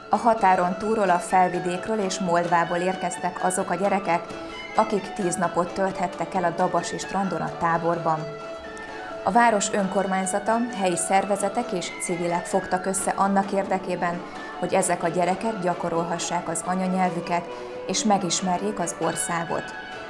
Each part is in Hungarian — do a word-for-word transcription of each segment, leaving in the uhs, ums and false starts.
A határon túlról, a Felvidékről és Moldvából érkeztek azok a gyerekek, akik tíz napot tölthettek el a dabasi strandon a táborban. A város önkormányzata, helyi szervezetek és civilek fogtak össze annak érdekében, hogy ezek a gyerekek gyakorolhassák az anyanyelvüket és megismerjék az országot.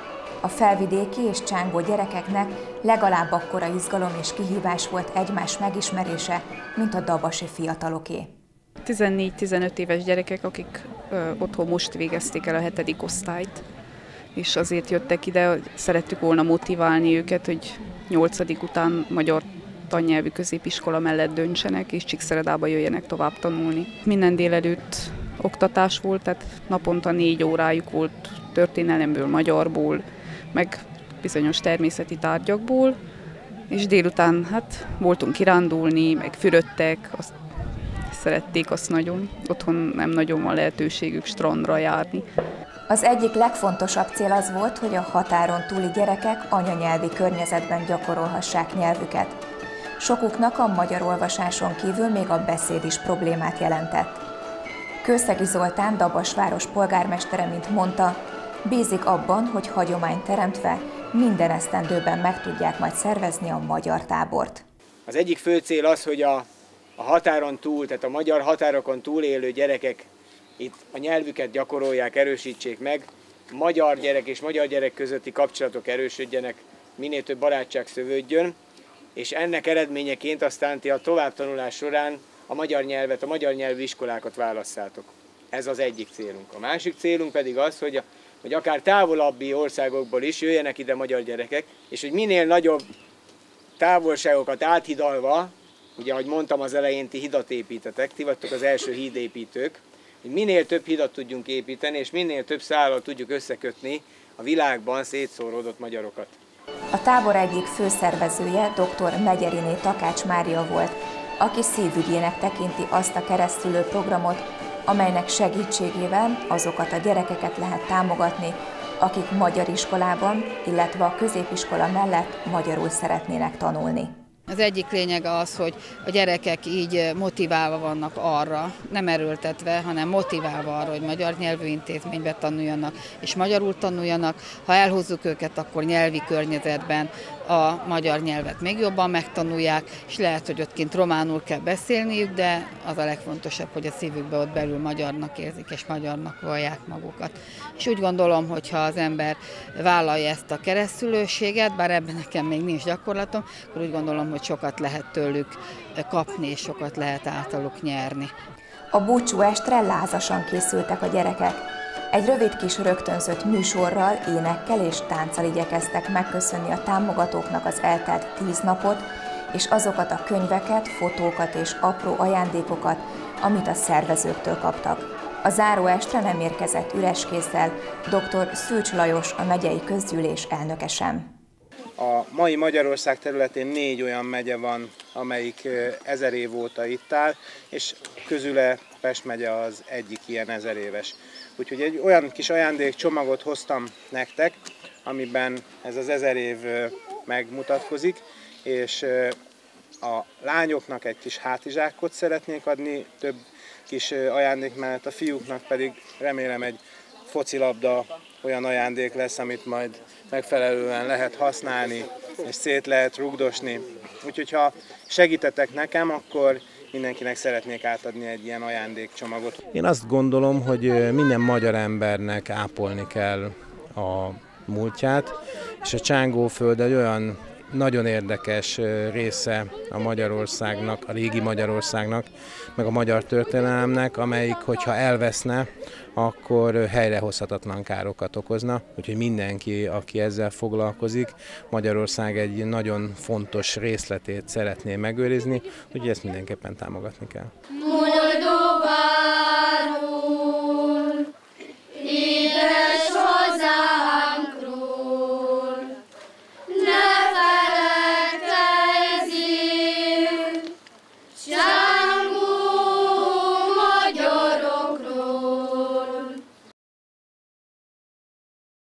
A felvidéki és csángó gyerekeknek legalább akkora izgalom és kihívás volt egymás megismerése, mint a dabasi fiataloké. tizennégy-tizenöt éves gyerekek, akik ö, otthon most végezték el a hetedik osztályt, és azért jöttek ide, hogy szerettük volna motiválni őket, hogy nyolcadik után magyar tannyelvű középiskola mellett döntsenek, és Csíkszeredába jöjjenek tovább tanulni. Minden délelőtt oktatás volt, tehát naponta négy órájuk volt történelemből, magyarból, meg bizonyos természeti tárgyakból, és délután hát voltunk kirándulni, meg fürödtek, azt szerették azt nagyon. Otthon nem nagyon van lehetőségük strandra járni. Az egyik legfontosabb cél az volt, hogy a határon túli gyerekek anyanyelvi környezetben gyakorolhassák nyelvüket. Sokuknak a magyar olvasáson kívül még a beszéd is problémát jelentett. Kőszegi Zoltán, Dabas város polgármestere, mint mondta, bízik abban, hogy hagyományt teremtve minden esztendőben meg tudják majd szervezni a magyar tábort. Az egyik fő cél az, hogy a, a határon túl, tehát a magyar határokon túl élő gyerekek itt a nyelvüket gyakorolják, erősítsék meg, magyar gyerek és magyar gyerek közötti kapcsolatok erősödjenek, minél több barátság szövődjön, és ennek eredményeként aztán ti a továbbtanulás során a magyar nyelvet, a magyar nyelvű iskolákat válasszátok. Ez az egyik célunk. A másik célunk pedig az, hogy, a, hogy akár távolabbi országokból is jöjjenek ide magyar gyerekek, és hogy minél nagyobb távolságokat áthidalva, ugye ahogy mondtam az elején, ti hidat építetek, ti vagytok az első hídépítők, hogy minél több hidat tudjunk építeni, és minél több szállal tudjuk összekötni a világban szétszóródott magyarokat. A tábor egyik főszervezője dr. Megyeriné Takács Mária volt, aki szívügyének tekinti azt a keresztülő programot, amelynek segítségével azokat a gyerekeket lehet támogatni, akik magyar iskolában, illetve a középiskola mellett magyarul szeretnének tanulni. Az egyik lényeg az, hogy a gyerekek így motiválva vannak arra, nem erőltetve, hanem motiválva arra, hogy magyar nyelvű intézményben tanuljanak, és magyarul tanuljanak. Ha elhozzuk őket, akkor nyelvi környezetben a magyar nyelvet még jobban megtanulják, és lehet, hogy ott kint románul kell beszélniük, de az a legfontosabb, hogy a szívükbe ott belül magyarnak érzik, és magyarnak vallják magukat. És úgy gondolom, hogy ha az ember vállalja ezt a keresztülőséget, bár ebben nekem még nincs gyakorlatom, akkor úgy gondolom, hogy sokat lehet tőlük kapni, és sokat lehet általuk nyerni. A búcsú estre lázasan készültek a gyerekek. Egy rövid kis rögtönzött műsorral, énekkel és tánccal igyekeztek megköszönni a támogatóknak az eltelt tíz napot, és azokat a könyveket, fotókat és apró ajándékokat, amit a szervezőktől kaptak. A záró estre nem érkezett üres kézzel, dr. Szűcs Lajos, a megyei közgyűlés elnöke sem. A mai Magyarország területén négy olyan megye van, amelyik ezer év óta itt áll, és közüle Pest megye az egyik ilyen ezer éves. Úgyhogy egy olyan kis ajándékcsomagot hoztam nektek, amiben ez az ezer év megmutatkozik, és a lányoknak egy kis hátizsákot szeretnék adni, több kis ajándék mellett, a fiúknak pedig remélem egy focilabda olyan ajándék lesz, amit majd megfelelően lehet használni, és szét lehet rugdosni. Úgyhogy ha segítetek nekem, akkor mindenkinek szeretnék átadni egy ilyen ajándékcsomagot. Én azt gondolom, hogy minden magyar embernek ápolni kell a múltját, és a Csángóföld egy olyan nagyon érdekes része a Magyarországnak, a régi Magyarországnak, meg a magyar történelemnek, amelyik, hogyha elveszne, akkor helyrehozhatatlan károkat okozna. Úgyhogy mindenki, aki ezzel foglalkozik, Magyarország egy nagyon fontos részletét szeretné megőrizni, úgyhogy ezt mindenképpen támogatni kell.